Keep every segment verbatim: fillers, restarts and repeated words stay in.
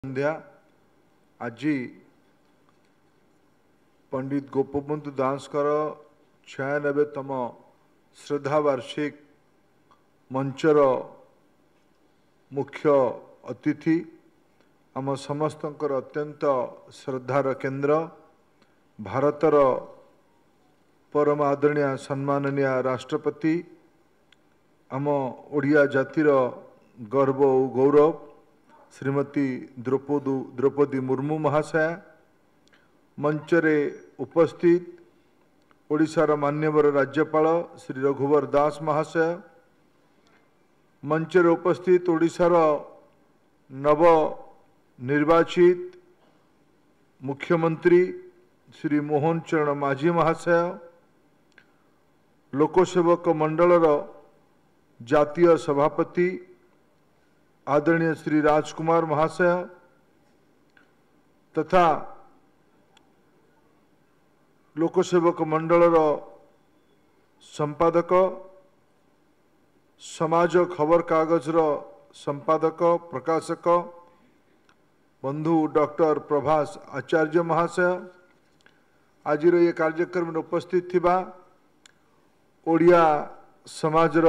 संध्या आज पंडित गोपबंधु दासकर छयानबेतम श्रद्धा वार्षिक मंचर मुख्य अतिथि आम समस्तंकर अत्यंत श्रद्धार केन्द्र भारतर परम आदरणीय सम्माननीय राष्ट्रपति आम ओडिया जातिर गर्व और गौरव श्रीमती द्रौपदी द्रौपदी मुर्मू महाशया मंचरे उपस्थित ओडिशार मान्यवर राज्यपाल श्री रघुवर दास महाशय मंचरे उपस्थित ओडिशार नव निर्वाचित मुख्यमंत्री श्री मोहन चरण माझी महाशय लोकसेवक मंडलर जातीय सभापति आदरणीय श्री राजकुमार महाशय तथा लोकसेवक मंडलर संपादक समाज खबर कागजर संपादक प्रकाशक बंधु डॉक्टर प्रभास आचार्य महाशय आज ये कार्यक्रम में उपस्थित थिबा ओडिया समाजर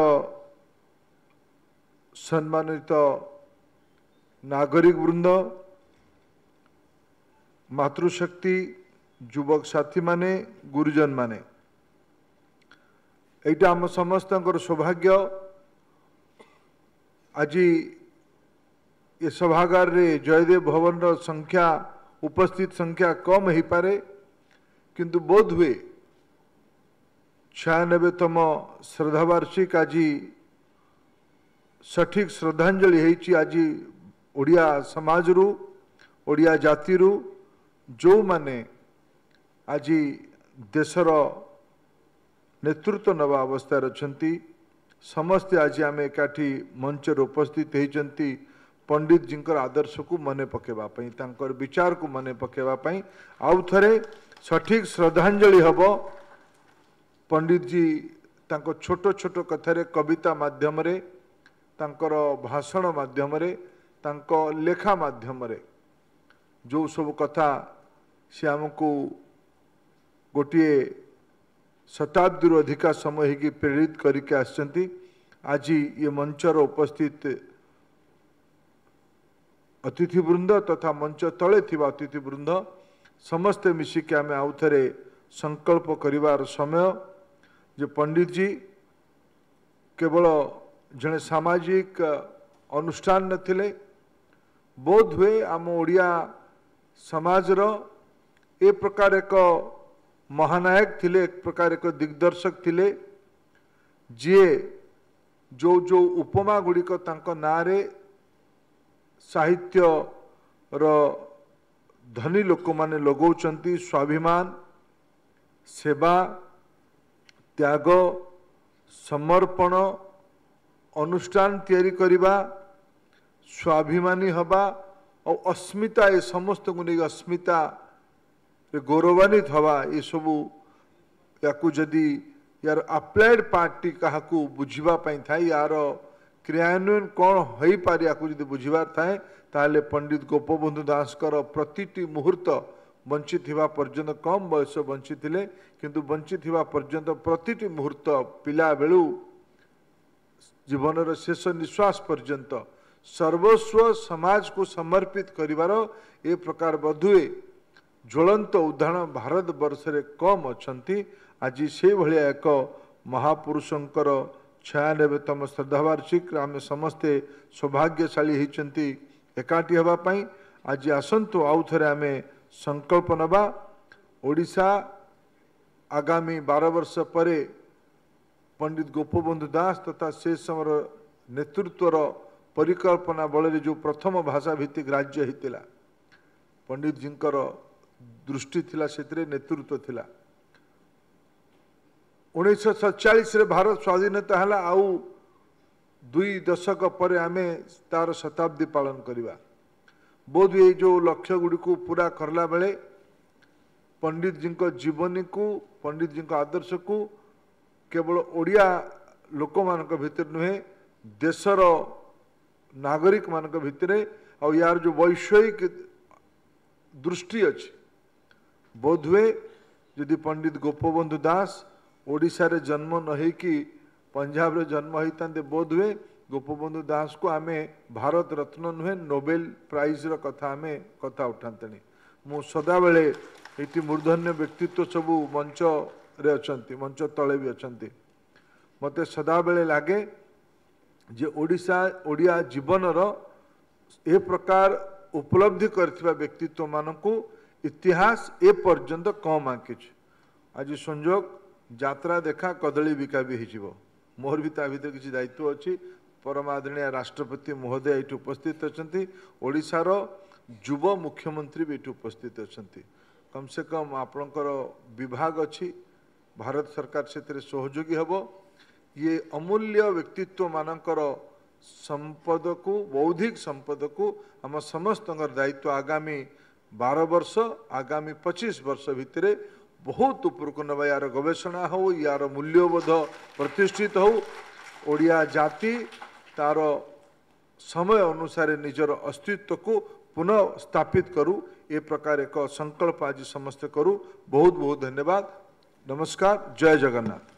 सम्मानित नागरिक वृंद मातृशक्ति युवक साथी माने गुरुजन माने एटा आम समस्त सौभाग्य आज ये सभागार रे जयदेव भवन रो संख्या उपस्थित संख्या कम हो पारे किंतु बोध हुए छयानबेतम श्रद्धावार्षिक आज सठिक श्रद्धांजलि होती आज ओडिया समाज रु ओडिया जाति रु जो माने आज देशर नेतृत्व नवा अवस्था अच्छी समस्ते आज आम एकाठी मंचर उपस्थित होती पंडित जी आदर्श को मने पकेवाई तांकर विचार को मने पकेवाई आउ थे सठिक श्रद्धांजलि हम पंडित जी तांको छोट छोट कथारे कविता माध्यम रे तांकर भाषण माध्यम रे तांको लेखा माध्यम रे जो सब कथा से आमको गोटे शताब्दी अधिका समय की प्रेरित करके आसचंती आज ये मंचर उपस्थित अतिथिवृंद तथा मंच तले थिबा अतिथिवृंद समस्ते मिसिक आम आउ थे संकल्प करिवार समय जे पंडित जी केवल जड़े सामाजिक अनुष्ठान नथिले बोध हुए आम ओडिया समाजर ए प्रकार एक महानायक थिले एक प्रकार एक दिग्दर्शक थिले जे जो जो उपमा गुड़िक तांको नारे साहित्य रो धनी लोक माने लगौचंती स्वाभिमान सेवा त्याग समर्पण अनुष्ठान तैयारी करिबा स्वाभिमानी हवा और अस्मिता ये समस्त को नहीं अस्मिता गौरवान्वित हवा ये सबू या जदि यार अप्लाइड पार्टी क्या बुझापी थाए यार क्रियान्वयन कौन हो पारे या बुझार थाए ताले पंडित गोपबंधु दासकर प्रतिटी मुहूर्त बंची थिबा पर्यंत कम बयस बंची थिले किंतु बंची थिबा पर्यंत प्रतिटी मुहूर्त पिला बेलू जीवन शेष निश्वास पर्यंत सर्वस्व समाज को समर्पित करिवार ए प्रकार बधुए ज्वलंत उदाहरण भारत वर्ष रे कम अच्छी आज से भाया एक महापुरुषंकर छयानबेतम श्रद्धावार्षिक आम समस्ते सौभाग्यशाली होती एकाठी होगापाई आज आसतु आउ थे आम संकल्प नवा ओडिशा आगामी बारह वर्ष परे पंडित गोपबंधु दास तथा से समय नेतृत्वर परिकल्पना बल जो प्रथम भाषा भित्तिक राज्य होता पंडित जी दृष्टि थिला से नेतृत्व थिला उन्नीस सतचाश भारत स्वाधीनता है आउ दुई दशक पर आम तार शताब्दी पालन करवा बोध ये जो लक्ष्य गुड़ी को पूरा करला बेले पंडित जी जीवनी को पंडित जी आदर्श को केवल ओडिया लोक मान भितर नुहे देशर नागरिक मान भितर और यार जो वैषयिक दृष्टि अच्छी बोधवे यदि पंडित गोपबंधु दास ओडिशा रे जन्म न कि पंजाब रे जन्म होता बोधवे गोपबंधु दास को आमे भारत रत्न नुहे नोबेल प्राइज रो कथा आमे कथा उठाते मु सदा बेले ये मूर्धन्य व्यक्तित्व सबू मंच रे अछंती मंच तले भी अछंती मते सदा बेले लागे जे ओडिशा ओडिया जीवन रो ए प्रकार उपलब्धि करथिबा व्यक्तित्व मानकु इतिहास ए पर्यंत कम आंकिछ आज संजोग यात्रा देखा कदली बिका भी हिजिवो मोर भी ता भीतर किछि दायित्व अछि परमादरणीय राष्ट्रपति महोदय ये उपस्थित अछंती ओडिशा रो युव मुख्यमंत्री भी उपस्थित अछंती कम से कम आपणकर विभाग अच्छी भारत सरकार से सहयोगी हब ये अमूल्य व्यक्तित्व मानकर संपद को बौद्धिक संपद को आम समस्त दायित्व आगामी बारह वर्ष आगामी पच्चीस वर्ष भितर बहुत उपरक नवा यार गवेषणा हो यार मूल्यबोध प्रतिष्ठित हो ओडिया जाति तार समय अनुसार निजर अस्तित्व को पुनः स्थापित करूँ ए प्रकार एक संकल्प आज समस्त करूँ बहुत बहुत धन्यवाद नमस्कार जय जगन्नाथ।